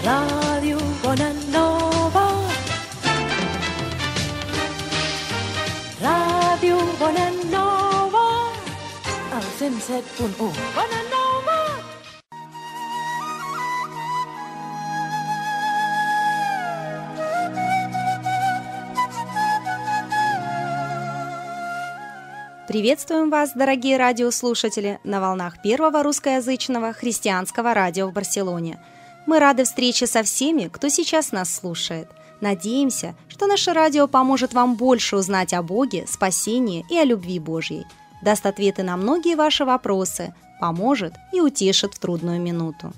Radio Bonanova. Radio Bonanova. Al 107.1 Bonanova. Приветствуем вас, дорогие радиослушатели, на волнах первого русскоязычного христианского радио в Барселоне. Мы рады встрече со всеми, кто сейчас нас слушает. Надеемся, что наше радио поможет вам больше узнать о Боге, спасении и о любви Божьей. Даст ответы на многие ваши вопросы, поможет и утешит в трудную минуту.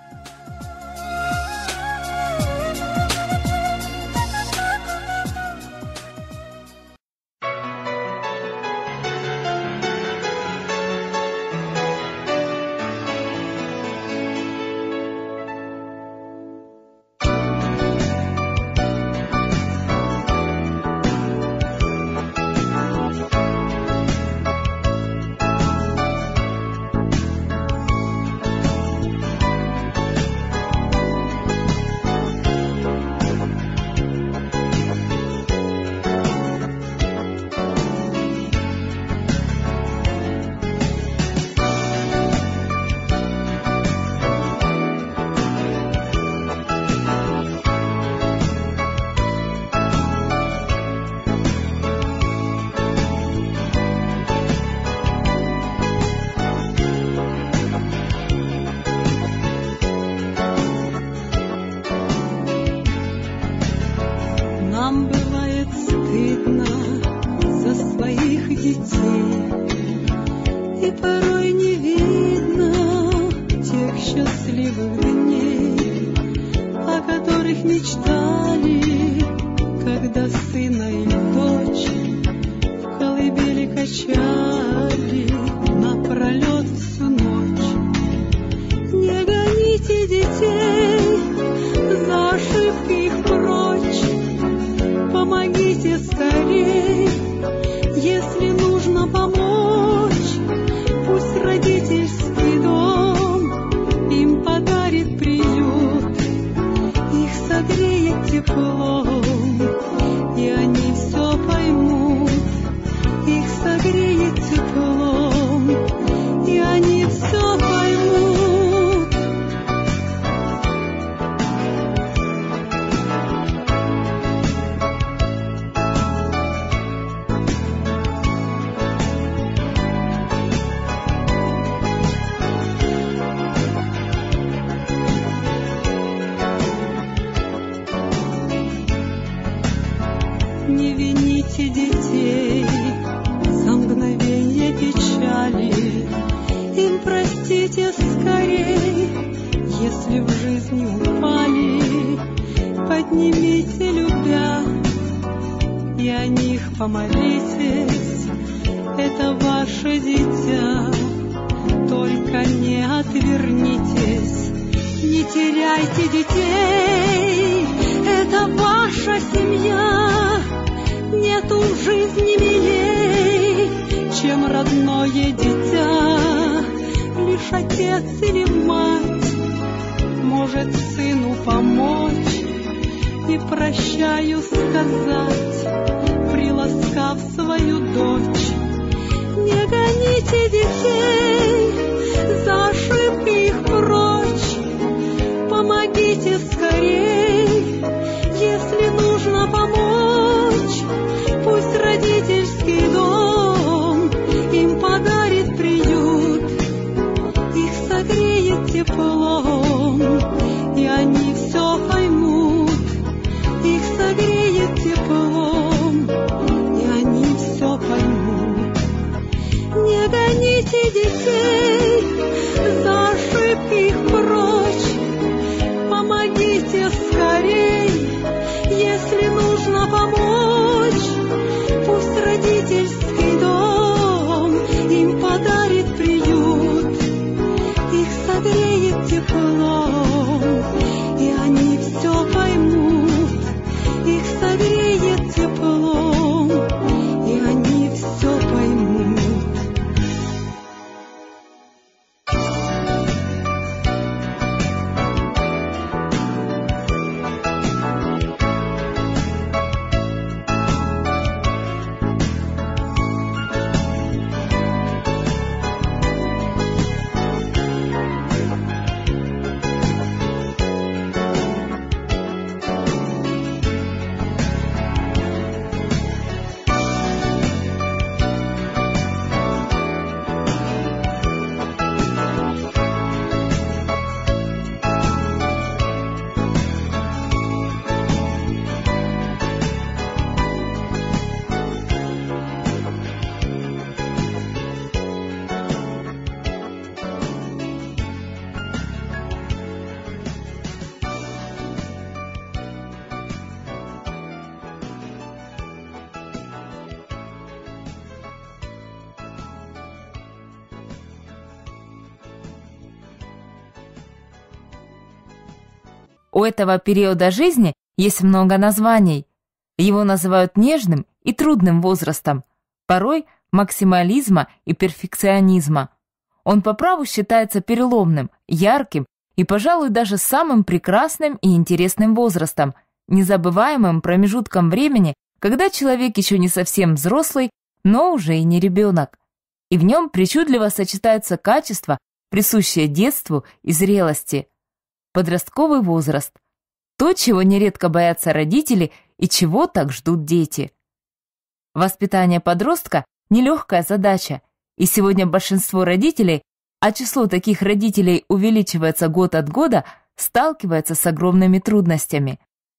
Нам бывает стыдно за своих детей, и порой не видно тех счастливых дней, о которых мечтали, когда сына или дочь в колыбели качали напролет всю ночь. Не гоните детей за ошибки их прочь, помогите скорей, если нужно помочь. Пусть родительский дом им подарит приют, их согреет теплом, и они все поймут. Их согреет теплом, и они все поймут. Не вините детей за мгновенье печали, им простите скорей, если в жизни упали. Поднимите, любя, и о них помолитесь, это ваше дитя, только не отвернитесь. Не теряйте детей, это ваша семья. Нету в жизни милей, чем родное дитя. Лишь отец или мать может сыну помочь и прощаю сказать, приласкав свою дочь. Не гоните детей за ошибки их прочь, помогите скорей, если нужно помочь. Пусть родительский дом им подарит приют, их согреет теплом, и они все поймут. Их согреет теплом, и они все поймут. Не гоните детей за ошибки их прочь, помогите скорей, если нужно помочь. Пусть родительский дом им подарит приют, их согреет теплом, и они все поймут. Их согреет теплом, и они все поймут. У этого периода жизни есть много названий. Его называют нежным и трудным возрастом, порой максимализма и перфекционизма. Он по праву считается переломным, ярким и, пожалуй, даже самым прекрасным и интересным возрастом, незабываемым промежутком времени, когда человек еще не совсем взрослый, но уже и не ребенок. И в нем причудливо сочетаются качества, присущие детству и зрелости. Подростковый возраст – то, чего нередко боятся родители и чего так ждут дети. Воспитание подростка – нелегкая задача, и сегодня большинство родителей, а число таких родителей увеличивается год от года, сталкивается с огромными трудностями.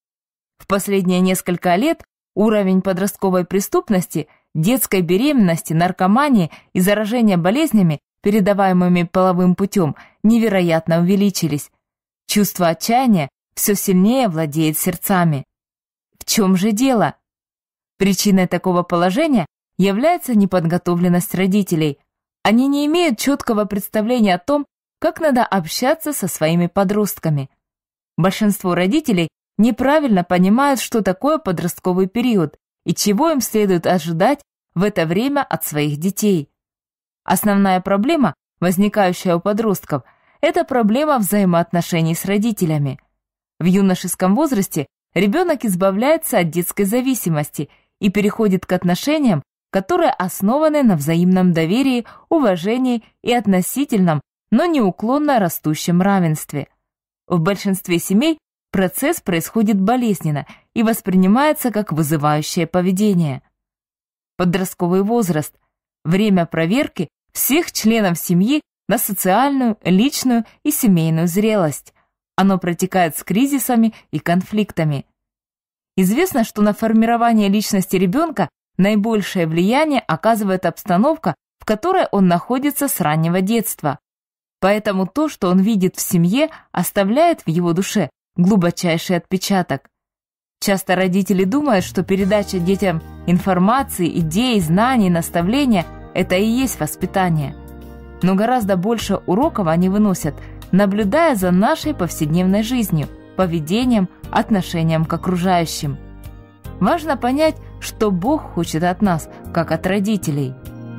В последние несколько лет уровень подростковой преступности, детской беременности, наркомании и заражения болезнями, передаваемыми половым путем, невероятно увеличились. Чувство отчаяния все сильнее владеет сердцами. В чем же дело? Причиной такого положения является неподготовленность родителей. Они не имеют четкого представления о том, как надо общаться со своими подростками. Большинство родителей неправильно понимают, что такое подростковый период и чего им следует ожидать в это время от своих детей. Основная проблема, возникающая у подростков, это проблема взаимоотношений с родителями. В юношеском возрасте ребенок избавляется от детской зависимости и переходит к отношениям, которые основаны на взаимном доверии, уважении и относительном, но неуклонно растущем равенстве. В большинстве семей процесс происходит болезненно и воспринимается как вызывающее поведение. Подростковый возраст – время проверки всех членов семьи на социальную, личную и семейную зрелость. Оно протекает с кризисами и конфликтами. Известно, что на формирование личности ребенка наибольшее влияние оказывает обстановка, в которой он находится с раннего детства. Поэтому то, что он видит в семье, оставляет в его душе глубочайший отпечаток. Часто родители думают, что передача детям информации, идей, знаний, наставления – это и есть воспитание. Но гораздо больше уроков они выносят, наблюдая за нашей повседневной жизнью, поведением, отношением к окружающим. Важно понять, что Бог хочет от нас, как от родителей.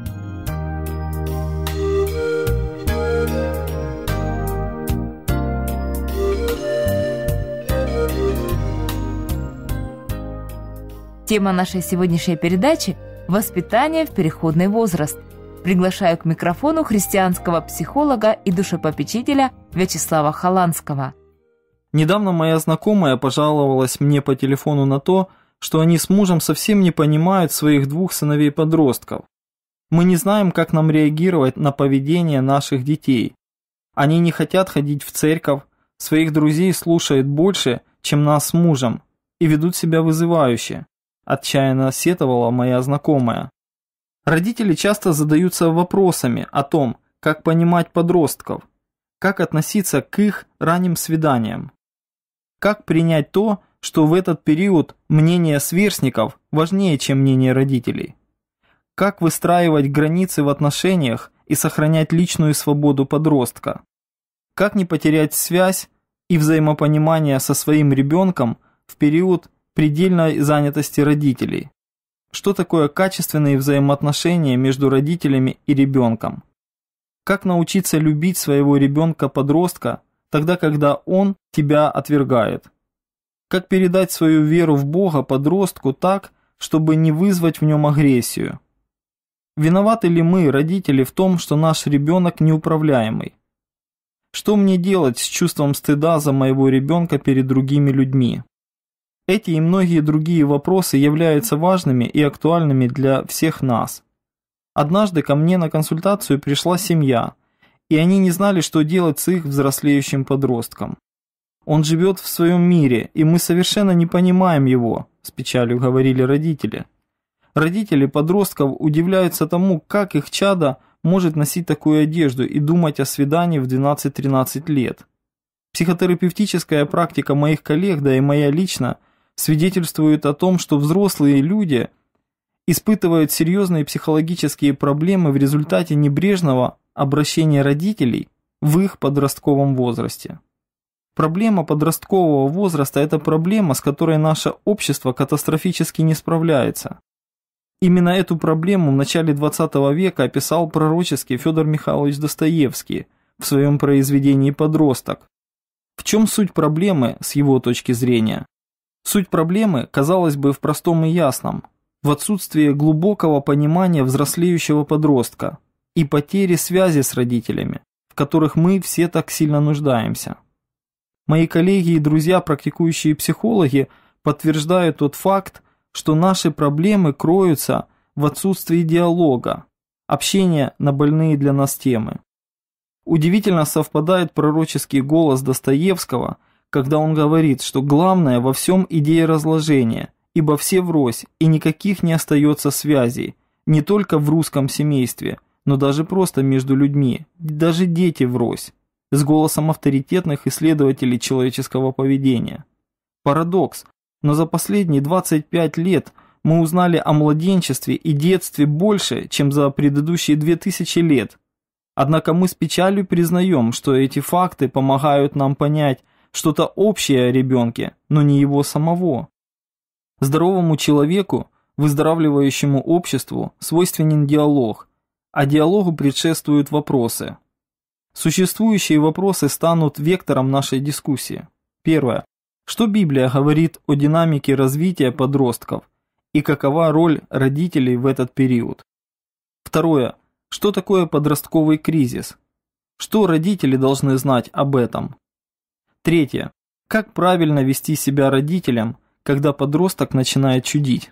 Тема нашей сегодняшней передачи – «Воспитание в переходный возраст». Приглашаю к микрофону христианского психолога и душепопечителя Вячеслава Халанского. Недавно моя знакомая пожаловалась мне по телефону на то, что они с мужем совсем не понимают своих двух сыновей-подростков. Мы не знаем, как нам реагировать на поведение наших детей. Они не хотят ходить в церковь, своих друзей слушают больше, чем нас с мужем, и ведут себя вызывающе, отчаянно сетовала моя знакомая. Родители часто задаются вопросами о том, как понимать подростков, как относиться к их ранним свиданиям, как принять то, что в этот период мнение сверстников важнее, чем мнение родителей, как выстраивать границы в отношениях и сохранять личную свободу подростка, как не потерять связь и взаимопонимание со своим ребенком в период предельной занятости родителей. Что такое качественные взаимоотношения между родителями и ребенком? Как научиться любить своего ребенка-подростка тогда, когда он тебя отвергает? Как передать свою веру в Бога подростку так, чтобы не вызвать в нем агрессию? Виноваты ли мы, родители, в том, что наш ребенок неуправляемый? Что мне делать с чувством стыда за моего ребенка перед другими людьми? Эти и многие другие вопросы являются важными и актуальными для всех нас. Однажды ко мне на консультацию пришла семья, и они не знали, что делать с их взрослеющим подростком. Он живет в своем мире, и мы совершенно не понимаем его, с печалью говорили родители. Родители подростков удивляются тому, как их чадо может носить такую одежду и думать о свидании в 12-13 лет. Психотерапевтическая практика моих коллег, да и моя лично, свидетельствует о том, что взрослые люди испытывают серьезные психологические проблемы в результате небрежного обращения родителей в их подростковом возрасте. Проблема подросткового возраста – это проблема, с которой наше общество катастрофически не справляется. Именно эту проблему в начале XX века описал пророчески Федор Михайлович Достоевский в своем произведении «Подросток». В чем суть проблемы с его точки зрения? Суть проблемы, казалось бы, в простом и ясном, в отсутствии глубокого понимания взрослеющего подростка и потери связи с родителями, в которых мы все так сильно нуждаемся. Мои коллеги и друзья, практикующие психологи, подтверждают тот факт, что наши проблемы кроются в отсутствии диалога, общения на больные для нас темы. Удивительно совпадает пророческий голос Достоевского, когда он говорит, что главное во всем идея разложения, ибо все врозь и никаких не остается связей, не только в русском семействе, но даже просто между людьми, даже дети врозь, с голосом авторитетных исследователей человеческого поведения. Парадокс, но за последние 25 лет мы узнали о младенчестве и детстве больше, чем за предыдущие 2000 лет. Однако мы с печалью признаем, что эти факты помогают нам понять что-то общее о ребенке, но не его самого. Здоровому человеку, выздоравливающему обществу, свойственен диалог, а диалогу предшествуют вопросы. Существующие вопросы станут вектором нашей дискуссии. Первое. Что Библия говорит о динамике развития подростков и какова роль родителей в этот период? Второе. Что такое подростковый кризис? Что родители должны знать об этом? Третье. Как правильно вести себя родителям, когда подросток начинает чудить?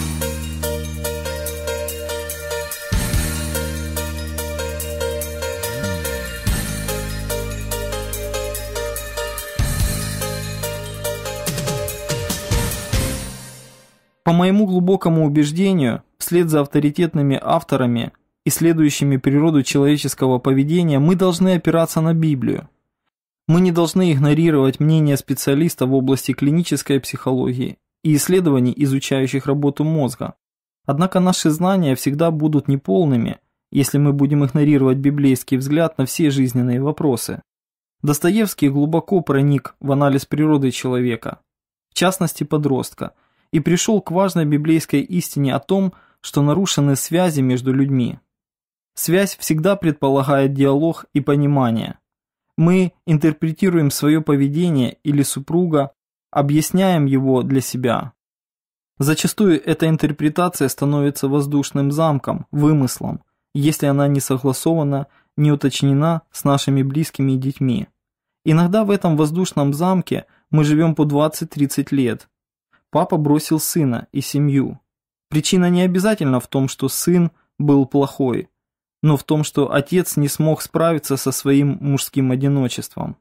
По моему глубокому убеждению, вслед за авторитетными авторами, исследующими природу человеческого поведения, мы должны опираться на Библию. Мы не должны игнорировать мнение специалистов в области клинической психологии и исследований, изучающих работу мозга. Однако наши знания всегда будут неполными, если мы будем игнорировать библейский взгляд на все жизненные вопросы. Достоевский глубоко проник в анализ природы человека, в частности подростка, и пришел к важной библейской истине о том, что нарушены связи между людьми. Связь всегда предполагает диалог и понимание. Мы интерпретируем свое поведение или супруга, объясняем его для себя. Зачастую эта интерпретация становится воздушным замком, вымыслом, если она не согласована, не уточнена с нашими близкими и детьми. Иногда в этом воздушном замке мы живем по 20-30 лет. Папа бросил сына и семью. Причина не обязательно в том, что сын был плохой, но в том, что отец не смог справиться со своим мужским одиночеством.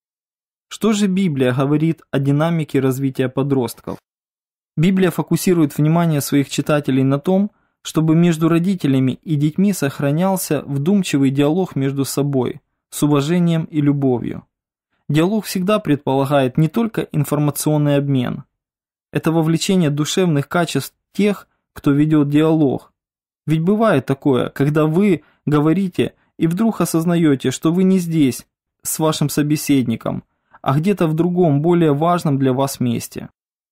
Что же Библия говорит о динамике развития подростков? Библия фокусирует внимание своих читателей на том, чтобы между родителями и детьми сохранялся вдумчивый диалог между собой, с уважением и любовью. Диалог всегда предполагает не только информационный обмен. Это вовлечение душевных качеств тех, кто ведет диалог. Ведь бывает такое, когда вы говорите и вдруг осознаете, что вы не здесь с вашим собеседником, а где-то в другом, более важном для вас месте.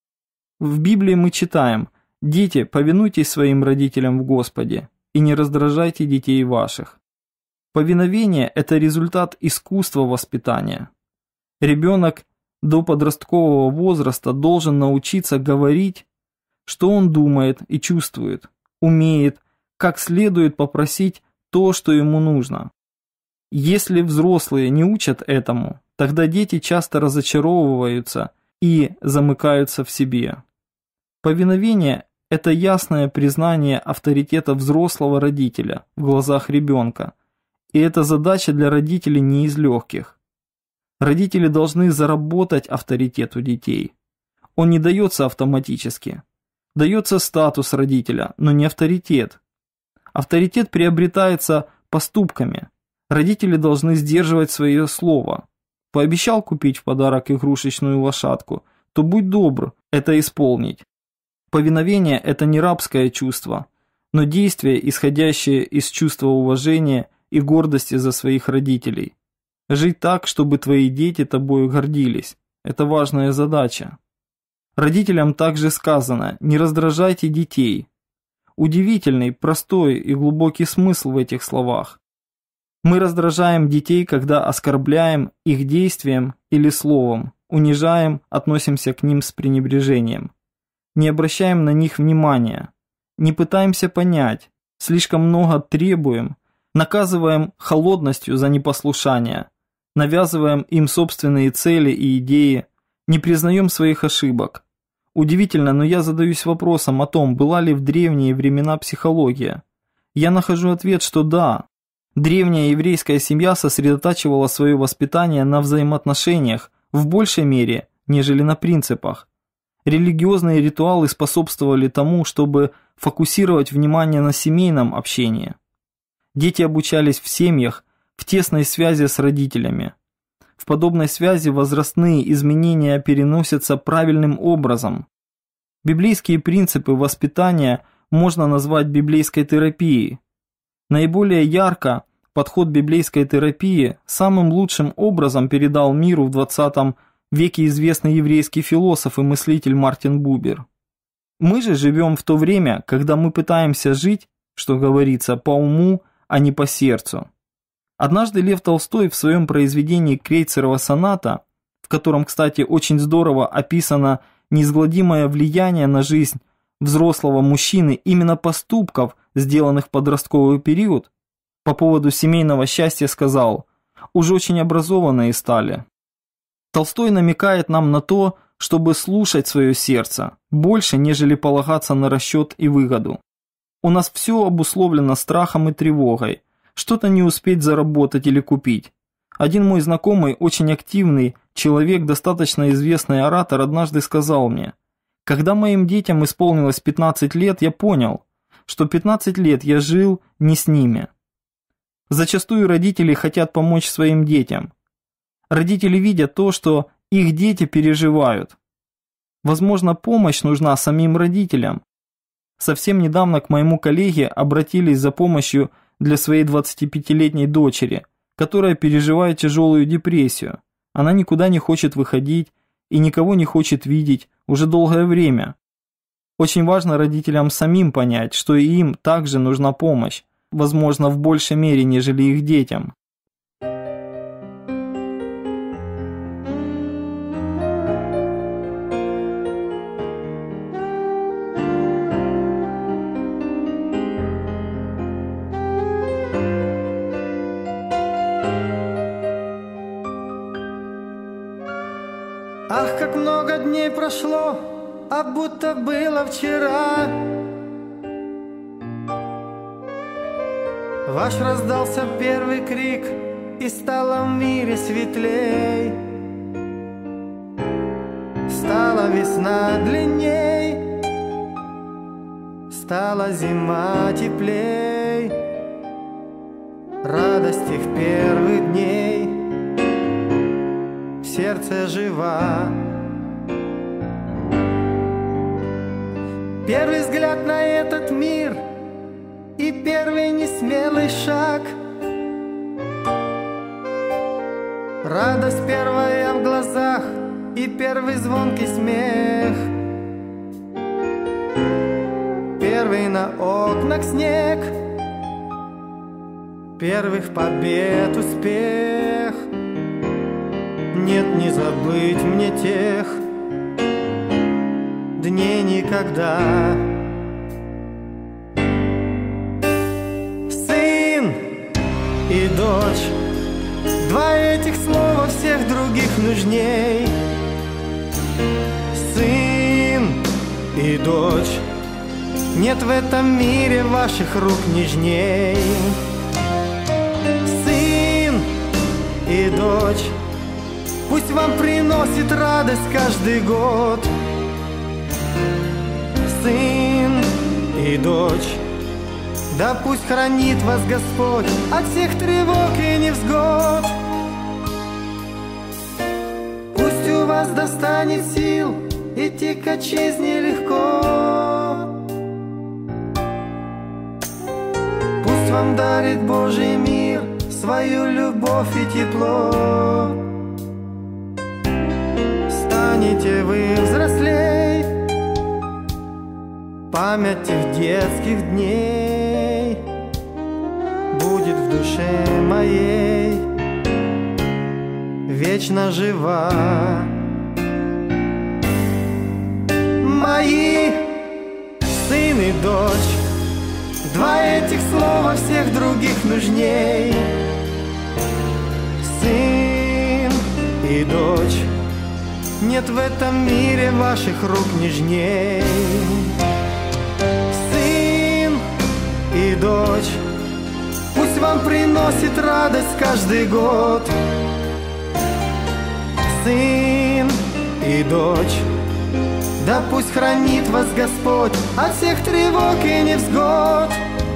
В Библии мы читаем: «Дети, повинуйтесь своим родителям в Господе, и не раздражайте детей ваших». Повиновение – это результат искусства воспитания. Ребенок до подросткового возраста должен научиться говорить, что он думает и чувствует, умеет, как следует попросить то, что ему нужно. Если взрослые не учат этому, тогда дети часто разочаровываются и замыкаются в себе. Повиновение – это ясное признание авторитета взрослого родителя в глазах ребенка, и эта задача для родителей не из легких. Родители должны заработать авторитет у детей. Он не дается автоматически. Дается статус родителя, но не авторитет. Авторитет приобретается поступками. Родители должны сдерживать свое слово. Пообещал купить в подарок игрушечную лошадку, то будь добр это исполнить. Повиновение – это не рабское чувство, но действие, исходящее из чувства уважения и гордости за своих родителей. Жить так, чтобы твои дети тобою гордились. Это важная задача. Родителям также сказано: не раздражайте детей. Удивительный, простой и глубокий смысл в этих словах. Мы раздражаем детей, когда оскорбляем их действием или словом, унижаем, относимся к ним с пренебрежением. Не обращаем на них внимания, не пытаемся понять, слишком много требуем, наказываем холодностью за непослушание, навязываем им собственные цели и идеи, не признаем своих ошибок. Удивительно, но я задаюсь вопросом о том, была ли в древние времена психология. Я нахожу ответ, что да. Древняя еврейская семья сосредотачивала свое воспитание на взаимоотношениях в большей мере, нежели на принципах. Религиозные ритуалы способствовали тому, чтобы фокусировать внимание на семейном общении. Дети обучались в семьях, в тесной связи с родителями. В подобной связи возрастные изменения переносятся правильным образом. Библейские принципы воспитания можно назвать библейской терапией. Наиболее ярко подход библейской терапии самым лучшим образом передал миру в 20 веке известный еврейский философ и мыслитель Мартин Бубер. Мы же живем в то время, когда мы пытаемся жить, что говорится, по уму, а не по сердцу. Однажды Лев Толстой в своем произведении «Крейцерова соната», в котором, кстати, очень здорово описано неизгладимое влияние на жизнь взрослого мужчины именно поступков, сделанных в подростковый период, по поводу семейного счастья сказал: «Уж очень образованные стали». Толстой намекает нам на то, чтобы слушать свое сердце, больше, нежели полагаться на расчет и выгоду. У нас все обусловлено страхом и тревогой, что-то не успеть заработать или купить. Один мой знакомый, очень активный человек, достаточно известный оратор, однажды сказал мне: «Когда моим детям исполнилось 15 лет, я понял, что 15 лет я жил не с ними». Зачастую родители хотят помочь своим детям. Родители видят то, что их дети переживают. Возможно, помощь нужна самим родителям. Совсем недавно к моему коллеге обратились за помощью для своей 25-летней дочери, которая переживает тяжелую депрессию. Она никуда не хочет выходить и никого не хочет видеть уже долгое время. Очень важно родителям самим понять, что и им также нужна помощь, возможно, в большей мере, нежели их детям. Ах, как много дней прошло, а будто было вчера. Ваш раздался первый крик, и стало в мире светлей. Стала весна длинней, стала зима теплей. Радость их первых дней в сердце жива. Первый взгляд на этот мир и первый несмелый шаг. Радость первая в глазах и первый звонкий смех. Первый на окнах снег, первых побед успех. Нет, не забыть мне тех дней никогда. Сын и дочь, два этих слова всех других нужней. Сын и дочь, нет в этом мире ваших рук нежней. Сын и дочь, пусть вам приносит радость каждый год. Сын и дочь, да пусть хранит вас Господь от всех тревог и невзгод. Пусть у вас достанет сил идти к отчизне легко. Пусть вам дарит Божий мир свою любовь и тепло. Станете вы взрослей, память тех детских дней будет в душе моей вечно жива. Мои сын и дочь, два этих слова всех других нужней. Сын и дочь, нет в этом мире ваших рук нежней. Сын и дочь, пусть вам приносит радость каждый год. Сын и дочь, да пусть хранит вас Господь от всех тревог и невзгод.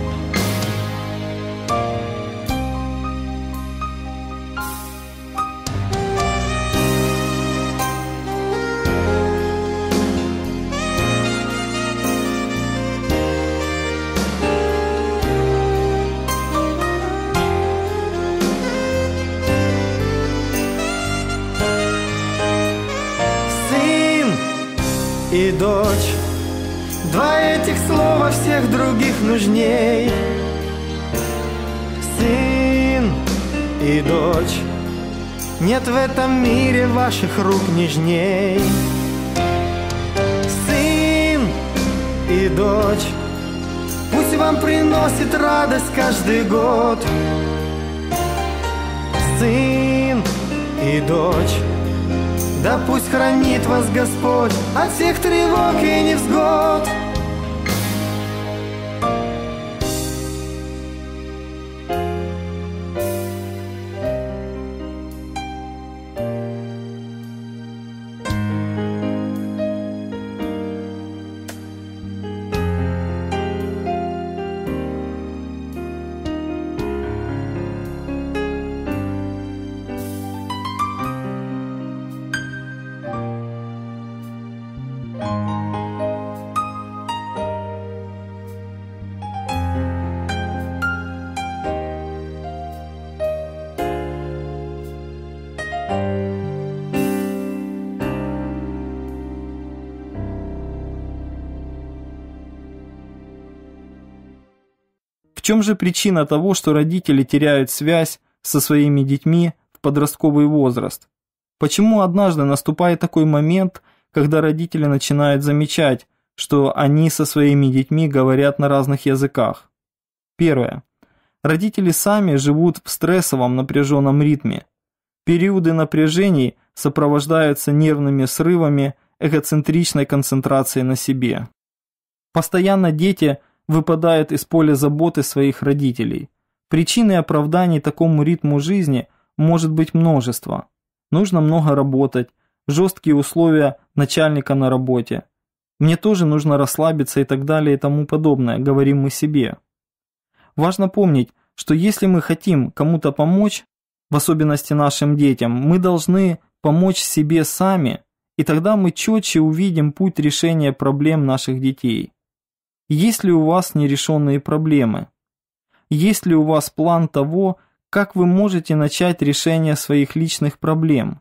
И дочь, два этих слова всех других нужней. Сын и дочь, нет в этом мире ваших рук нежней. Сын и дочь, пусть вам приносит радость каждый год. Сын и дочь, да пусть хранит вас Господь от всех тревог и невзгод. В чем же причина того, что родители теряют связь со своими детьми в подростковый возраст? Почему однажды наступает такой момент, когда родители начинают замечать, что они со своими детьми говорят на разных языках? Первое. Родители сами живут в стрессовом напряженном ритме. Периоды напряжений сопровождаются нервными срывами, эгоцентричной концентрацией на себе. Постоянно дети выпадают из поля заботы своих родителей. Причин и оправданий такому ритму жизни может быть множество. Нужно много работать, жесткие условия начальника на работе. Мне тоже нужно расслабиться и так далее и тому подобное, говорим мы себе. Важно помнить, что если мы хотим кому-то помочь, в особенности нашим детям, мы должны помочь себе сами, и тогда мы четче увидим путь решения проблем наших детей. Есть ли у вас нерешенные проблемы? Есть ли у вас план того, как вы можете начать решение своих личных проблем?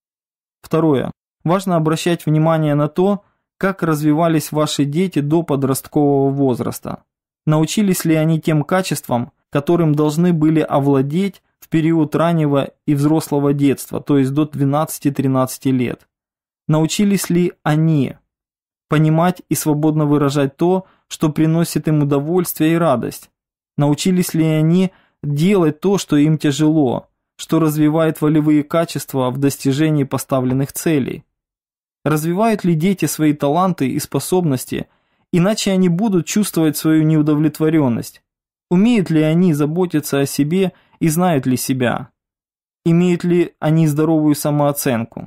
Второе. Важно обращать внимание на то, как развивались ваши дети до подросткового возраста. Научились ли они тем качествам, которым должны были овладеть в период раннего и взрослого детства, то есть до 12-13 лет? Научились ли они понимать и свободно выражать то, что приносит им удовольствие и радость? Научились ли они делать то, что им тяжело, что развивает волевые качества в достижении поставленных целей? Развивают ли дети свои таланты и способности, иначе они будут чувствовать свою неудовлетворенность? Умеют ли они заботиться о себе и знают ли себя? Имеют ли они здоровую самооценку?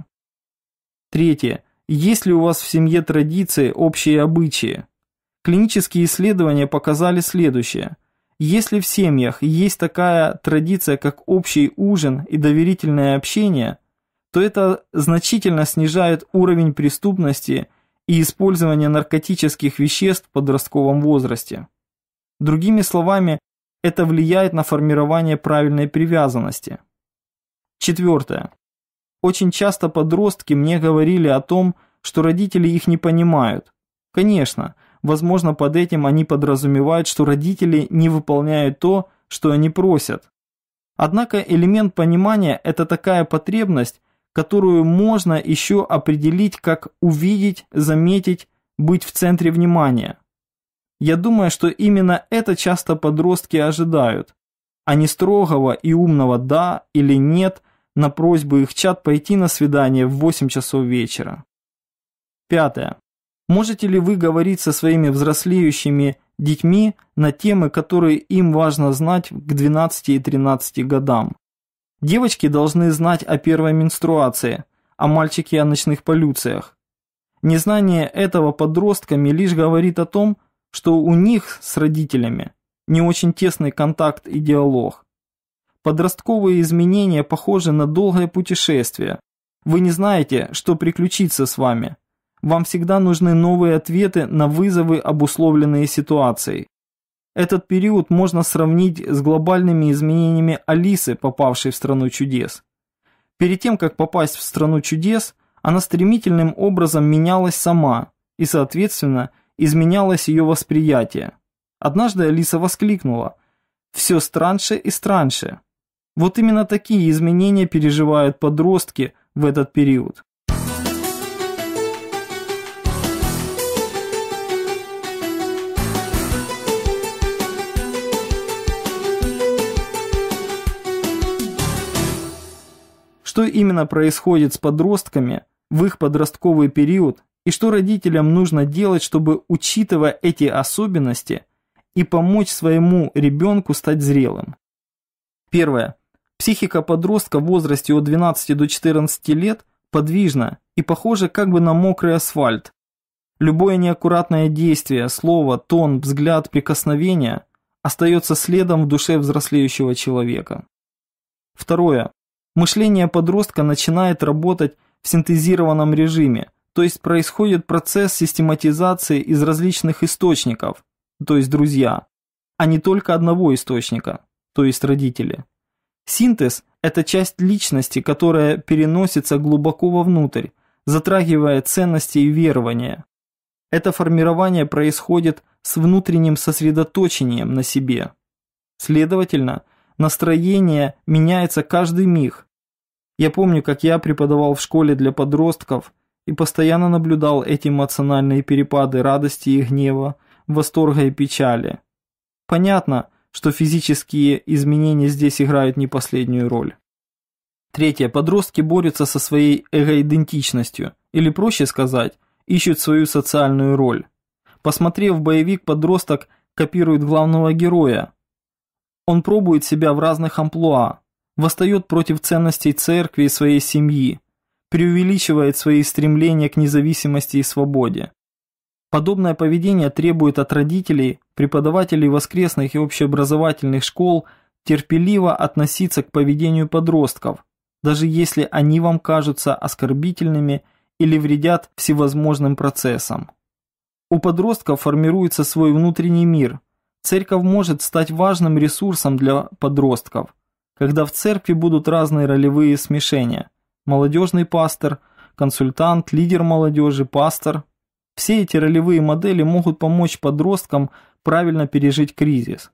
Третье. Есть ли у вас в семье традиции, общие обычаи? Клинические исследования показали следующее. Если в семьях есть такая традиция, как общий ужин и доверительное общение, то это значительно снижает уровень преступности и использования наркотических веществ в подростковом возрасте. Другими словами, Это влияет на формирование правильной привязанности. 4. Очень часто подростки мне говорили о том, что родители их не понимают. Конечно, возможно, под этим они подразумевают, что родители не выполняют то, что они просят. Однако элемент понимания – это такая потребность, которую можно еще определить как увидеть, заметить, быть в центре внимания. Я думаю, что именно это часто подростки ожидают, а не строгого и умного «да» или «нет» на просьбу их чад пойти на свидание в 8 часов вечера. 5. Можете ли вы говорить со своими взрослеющими детьми на темы, которые им важно знать к 12 и 13 годам? Девочки должны знать о первой менструации, а мальчики о ночных полюциях. Незнание этого подростками лишь говорит о том, что у них с родителями не очень тесный контакт и диалог. Подростковые изменения похожи на долгое путешествие. Вы не знаете, что приключится с вами. Вам всегда нужны новые ответы на вызовы, обусловленные ситуацией. Этот период можно сравнить с глобальными изменениями Алисы, попавшей в страну чудес. Перед тем, как попасть в страну чудес, она стремительным образом менялась сама, и, соответственно, изменялось ее восприятие. Однажды Алиса воскликнула: «Все страньше и страньше». Вот именно такие изменения переживают подростки в этот период. Что именно происходит с подростками в их подростковый период и что родителям нужно делать, чтобы, учитывая эти особенности, и помочь своему ребенку стать зрелым? 1. Психика подростка в возрасте от 12 до 14 лет подвижна и похожа как бы на мокрый асфальт. Любое неаккуратное действие, слово, тон, взгляд, прикосновение остается следом в душе взрослеющего человека. 2. Мышление подростка начинает работать в синтезированном режиме, то есть происходит процесс систематизации из различных источников, то есть друзья, а не только одного источника, то есть родители. Синтез – это часть личности, которая переносится глубоко вовнутрь, затрагивая ценности и верования. Это формирование происходит с внутренним сосредоточением на себе. Следовательно, настроение меняется каждый миг. Я помню, как я преподавал в школе для подростков и постоянно наблюдал эти эмоциональные перепады радости и гнева, восторга и печали. Понятно, что физические изменения здесь играют не последнюю роль. 3. Подростки борются со своей эгоидентичностью, или проще сказать, ищут свою социальную роль. Посмотрев боевик, подросток копирует главного героя. Он пробует себя в разных амплуа, восстает против ценностей церкви и своей семьи, преувеличивает свои стремления к независимости и свободе. Подобное поведение требует от родителей, преподавателей воскресных и общеобразовательных школ терпеливо относиться к поведению подростков, даже если они вам кажутся оскорбительными или вредят всевозможным процессам. У подростков формируется свой внутренний мир. Церковь может стать важным ресурсом для подростков, когда в церкви будут разные ролевые смешения: молодежный пастор, консультант, лидер молодежи, пастор. Все эти ролевые модели могут помочь подросткам правильно пережить кризис.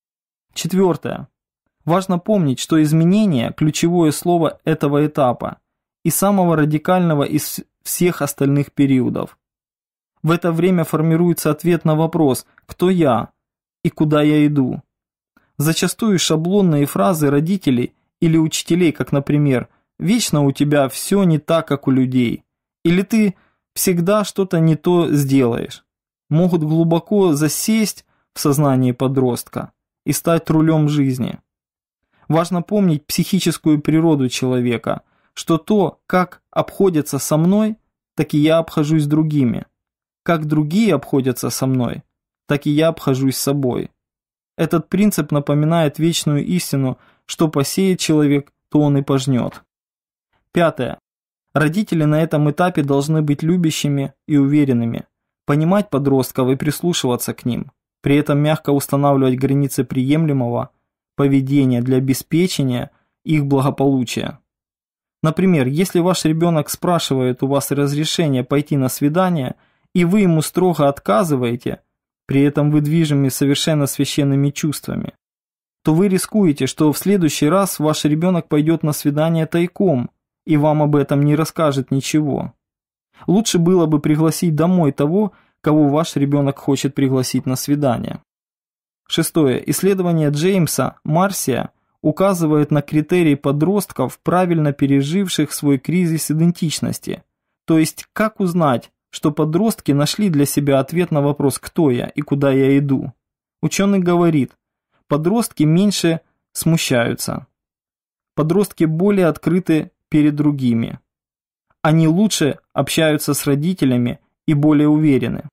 4. Важно помнить, что изменение – ключевое слово этого этапа и самого радикального из всех остальных периодов. В это время формируется ответ на вопрос «Кто я?» и «Куда я иду?». Зачастую шаблонные фразы родителей или учителей, как, например, «Вечно у тебя все не так, как у людей» или «Ты всегда что-то не то сделаешь», могут глубоко засесть в сознании подростка и стать рулем жизни. Важно помнить психическую природу человека, что то, как обходятся со мной, так и я обхожусь с другими. Как другие обходятся со мной, так и я обхожусь с собой. Этот принцип напоминает вечную истину, что посеет человек, то он и пожнет. 5. Родители на этом этапе должны быть любящими и уверенными, понимать подростков и прислушиваться к ним. при этом мягко устанавливать границы приемлемого поведения для обеспечения их благополучия. Например, если ваш ребенок спрашивает у вас разрешения пойти на свидание, и вы ему строго отказываете, при этом вы движимы совершенно священными чувствами, то вы рискуете, что в следующий раз ваш ребенок пойдет на свидание тайком, и вам об этом не расскажет ничего. Лучше было бы пригласить домой того, кого ваш ребенок хочет пригласить на свидание. 6. Исследование Джеймса Марсия указывает на критерии подростков, правильно переживших свой кризис идентичности. То есть, как узнать, что подростки нашли для себя ответ на вопрос «Кто я и куда я иду?». Ученый говорит, подростки меньше смущаются. Подростки более открыты перед другими. Они лучше общаются с родителями и более уверены.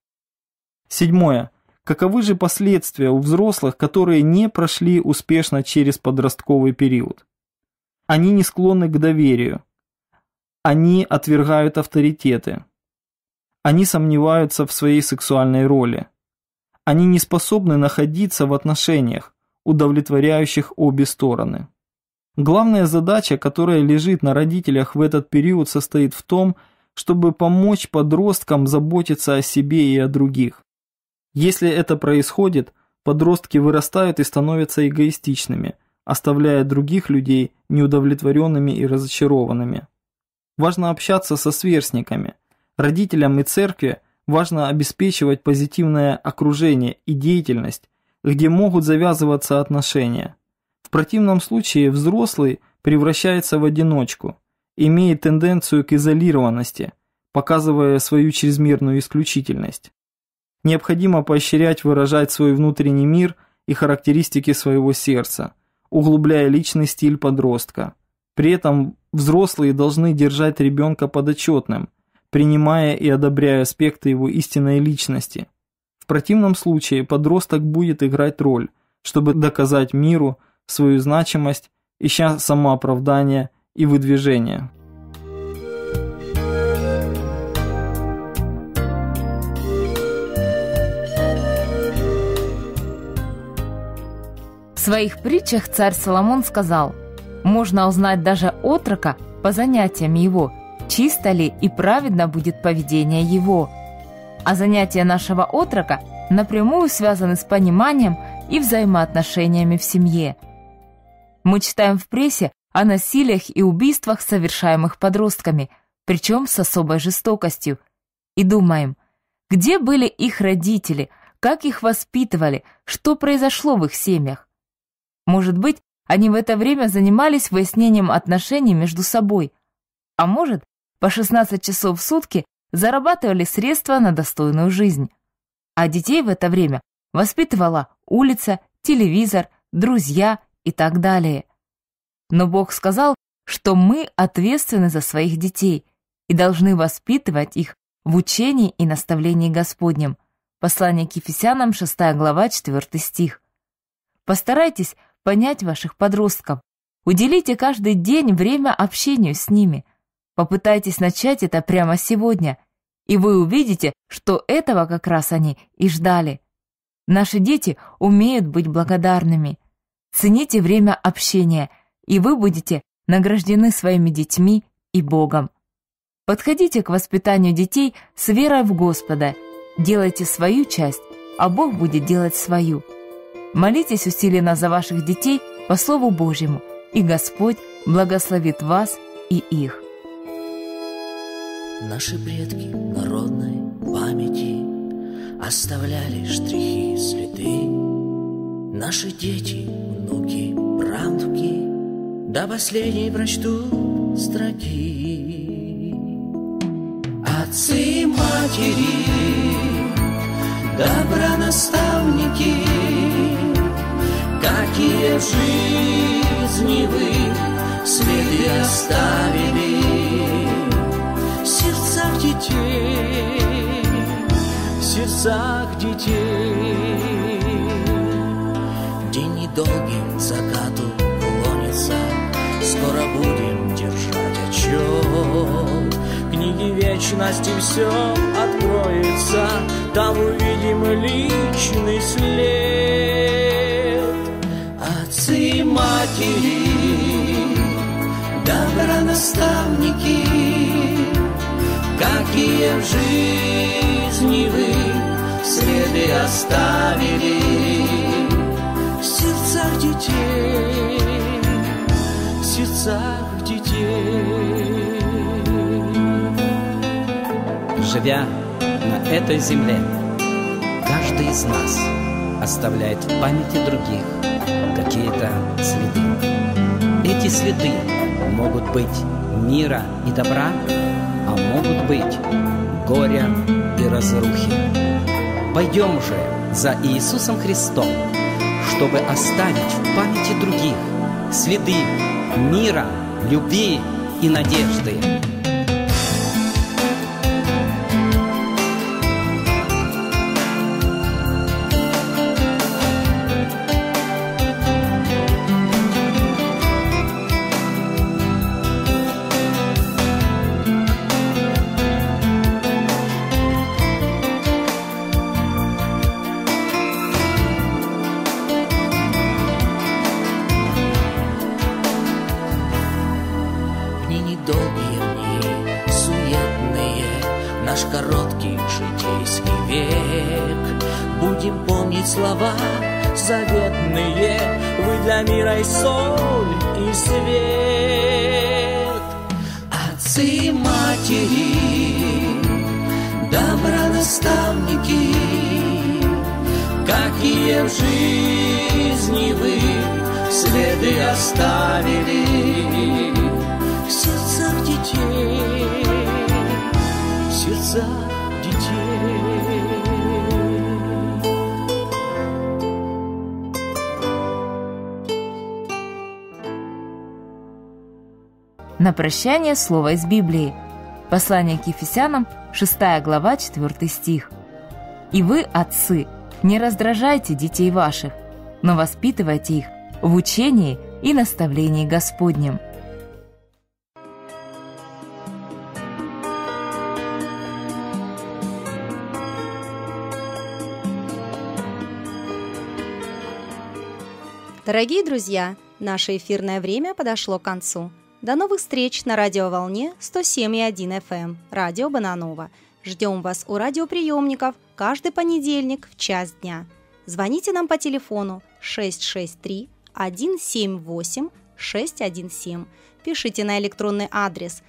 7. Каковы же последствия у взрослых, которые не прошли успешно через подростковый период? Они не склонны к доверию. Они отвергают авторитеты. Они сомневаются в своей сексуальной роли. Они не способны находиться в отношениях, удовлетворяющих обе стороны. Главная задача, которая лежит на родителях в этот период, состоит в том, чтобы помочь подросткам заботиться о себе и о других. Если это происходит, подростки вырастают и становятся эгоистичными, оставляя других людей неудовлетворенными и разочарованными. Важно общаться со сверстниками. Родителям и церкви важно обеспечивать позитивное окружение и деятельность, где могут завязываться отношения. В противном случае взрослый превращается в одиночку, имеет тенденцию к изолированности, показывая свою чрезмерную исключительность. Необходимо поощрять выражать свой внутренний мир и характеристики своего сердца, углубляя личный стиль подростка. При этом взрослые должны держать ребенка подотчетным, принимая и одобряя аспекты его истинной личности. В противном случае подросток будет играть роль, чтобы доказать миру свою значимость, ища самооправдания и выдвижения. В своих притчах царь Соломон сказал: «Можно узнать даже отрока по занятиям его, чисто ли и праведно будет поведение его». А занятия нашего отрока напрямую связаны с пониманием и взаимоотношениями в семье. Мы читаем в прессе о насилиях и убийствах, совершаемых подростками, причем с особой жестокостью, и думаем, где были их родители, как их воспитывали, что произошло в их семьях. Может быть, они в это время занимались выяснением отношений между собой, а может, по 16 часов в сутки зарабатывали средства на достойную жизнь. А детей в это время воспитывала улица, телевизор, друзья и так далее. Но Бог сказал, что мы ответственны за своих детей и должны воспитывать их в учении и наставлении Господнем. Послание к Ефесянам, 6 глава, 4 стих. Постарайтесь понять ваших подростков. Уделите каждый день время общению с ними. Попытайтесь начать это прямо сегодня, и вы увидите, что этого как раз они и ждали. Наши дети умеют быть благодарными. Цените время общения, и вы будете награждены своими детьми и Богом. Подходите к воспитанию детей с верой в Господа, делайте свою часть, а Бог будет делать свою. Молитесь усиленно за ваших детей по Слову Божьему, и Господь благословит вас и их. Наши предки народной памяти оставляли штрихи, следы. Наши дети, внуки, правнуки до последней прочтут строки. Отцы и матери, добронаставники, какие в жизни вы следы оставили в сердцах детей, в сердцах детей. День недолгий к закату клонится, скоро будем держать отчет. Книги вечные вечности все откроется, там увидим личный след. Отцы и матери, добронаставники, какие в жизни вы следы оставили в сердцах детей, в сердцах детей. Живя на этой земле, каждый из нас оставляет в памяти других какие-то следы. Эти следы могут быть мира и добра, а могут быть горя и разрухи. Пойдем же за Иисусом Христом, чтобы оставить в памяти других следы мира, любви и надежды. Долгие дни, суетные, наш короткий житейский век. Будем помнить слова заветные, вы для мира и соль, и свет. Отцы и матери, добронаставники, какие в жизни вы следы оставили в сердцах детей, в сердцах детей. На прощание слово из Библии. Послание к Ефесянам, 6 глава, 4 стих. «И вы, отцы, не раздражайте детей ваших, но воспитывайте их в учении и наставлении Господнем». Дорогие друзья, наше эфирное время подошло к концу. До новых встреч на радиоволне 107,1 FM, радио Бананова. Ждем вас у радиоприемников каждый понедельник в час дня. Звоните нам по телефону 663-178-617. Пишите на электронный адрес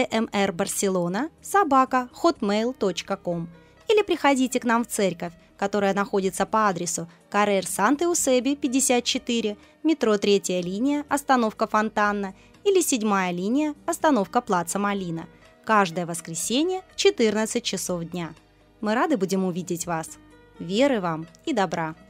tmrbarcelona@hotmail.com или приходите к нам в церковь, которая находится по адресу Каррер Сант-Эусеби, 54, метро 3-я линия, остановка Фонтанна, или 7-я линия, остановка Плаца Малина. Каждое воскресенье в 14 часов дня. Мы рады будем увидеть вас. Веры вам и добра!